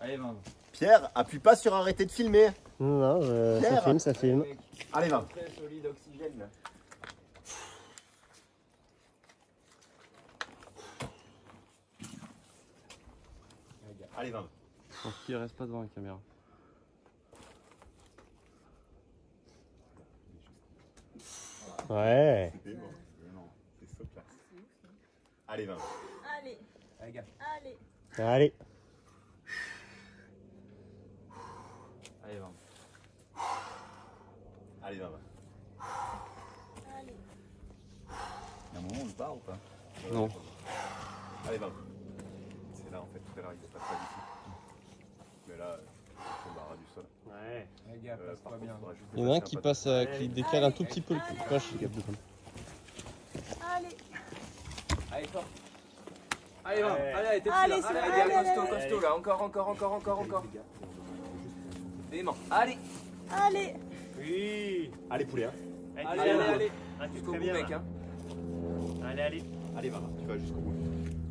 Allez, 20. Pierre, appuie pas sur arrêter de filmer. Non, non, ça filme, ça filme. Allez, 20. Très solide oxygène là. Allez, 20. Pour qu'il reste pas devant la caméra. Ouais. C'est bon. Non, c'est saute là. Allez, 20. Allez, Allez, gars. allez. Allez. Allez, 20. Allez, 20. Allez. Il y a un moment où on le part ou pas? Non. Allez, 20. C'est là en fait, tout à l'heure il se passe pas du tout. Mais là, on barra du sol. Ouais. Les gars, passe-toi bien. Il y en a un qui passe, qui décale un tout petit peu le coup de poche. Allez. Allez, fort. Allez, 20. Allez, allez, t'es Allez, dessus c'est là. bon. Allez, Allez, costaud, allez, costaud là. Encore. Dément. Allez. Allez. Oui. Allez, poulet. Hein. Allez. Ah, tu Jusqu'au fais bout, bien, mec. là. Hein. Allez. Allez, 20. Tu vas jusqu'au bout.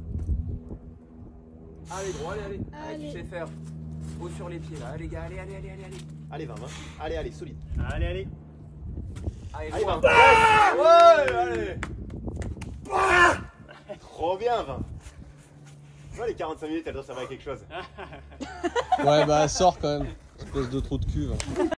Allez, droit, allez. Allez, Allez. tu sais faire. Haut sur les pieds là. Allez, gars, allez. Allez, 20. Allez, solide. Allez. Allez, Allez, droit. 20. Ouais, allez. Trop bien, 20. Tu vois, les 45 minutes, elles doivent servir à quelque chose. Ouais, bah, sors quand même. Espèce de trou de cul.